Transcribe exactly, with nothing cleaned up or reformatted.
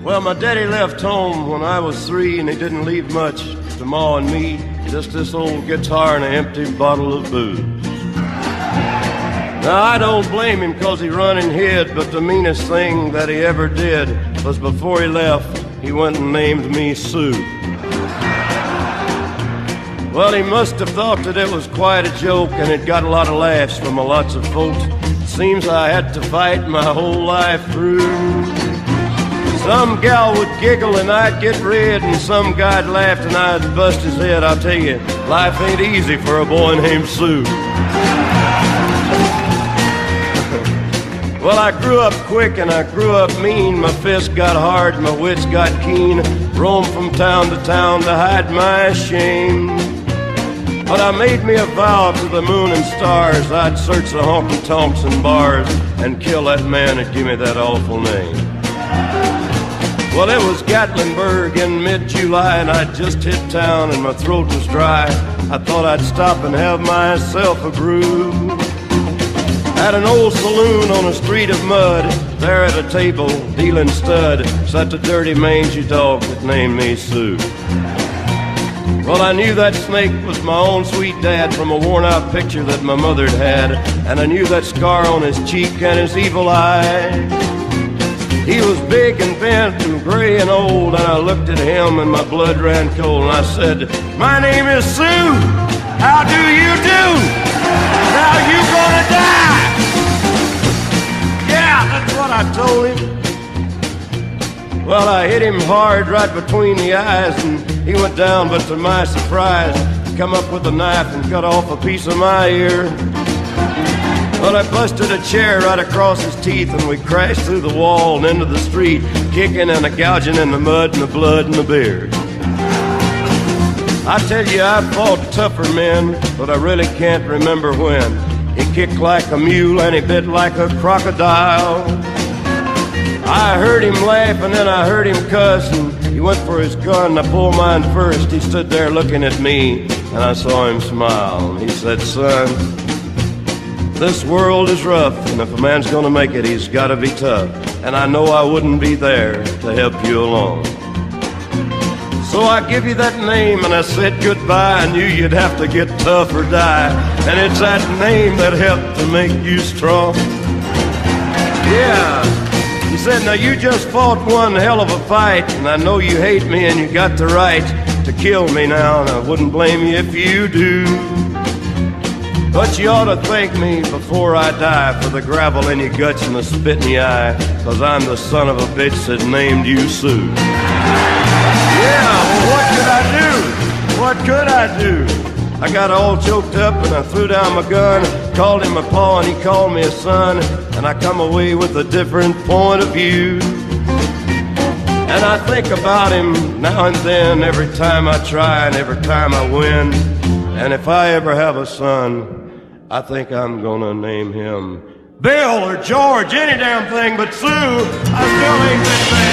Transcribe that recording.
Well, my daddy left home when I was three, and he didn't leave much to Ma and me, just this old guitar and an empty bottle of booze. Now, I don't blame him because he run and hid, but the meanest thing that he ever did was before he left, he went and named me Sue. Well, he must have thought that it was quite a joke, and it got a lot of laughs from a lots of folks. It seems I had to fight my whole life through. Some gal would giggle and I'd get red, and some guy'd laugh and I'd bust his head. I'll tell you, life ain't easy for a boy named Sue. Well, I grew up quick and I grew up mean. My fists got hard, my wits got keen. Roamed from town to town to hide my shame. But I made me a vow to the moon and stars, I'd search the honky-tonks and bars and kill that man that gave me that awful name. Well, it was Gatlinburg in mid-July, and I'd just hit town and my throat was dry. I thought I'd stop and have myself a brew. At an old saloon on a street of mud, there at a table, dealing stud, sat the dirty mangy dog that named me Sue. Well, I knew that snake was my own sweet dad from a worn-out picture that my mother'd had, and I knew that scar on his cheek and his evil eye. He was big and bent and gray and old, and I looked at him and my blood ran cold, and I said, "My name is Sue. How do you do? Now you gonna die." Yeah, that's what I told him. Well, I hit him hard right between the eyes, and he went down, but to my surprise, come up with a knife and cut off a piece of my ear. Well, I busted a chair right across his teeth, and we crashed through the wall and into the street, kicking and a gouging in the mud and the blood and the beer. I tell you, I fought tougher men, but I really can't remember when. He kicked like a mule and he bit like a crocodile. I heard him laugh and then I heard him cuss, and he went for his gun. I pulled mine first. He stood there looking at me, and I saw him smile. He said, "Son, this world is rough, and if a man's gonna make it, he's gotta be tough. And I know I wouldn't be there to help you along. So I give you that name, and I said goodbye. I knew you'd have to get tough or die, and it's that name that helped to make you strong." Yeah, he said, "Now you just fought one hell of a fight, and I know you hate me and you got the right to kill me now, and I wouldn't blame you if you do. But you ought to thank me before I die for the gravel in your guts and the spit in your eye, 'cause I'm the son of a bitch that named you Sue." Yeah, well, what could I do? What could I do? I got all choked up and I threw down my gun, called him a paw and he called me a son, and I come away with a different point of view. And I think about him now and then, every time I try and every time I win. And if I ever have a son, I think I'm gonna name him Bill or George, any damn thing but Sue. I still ain't been there.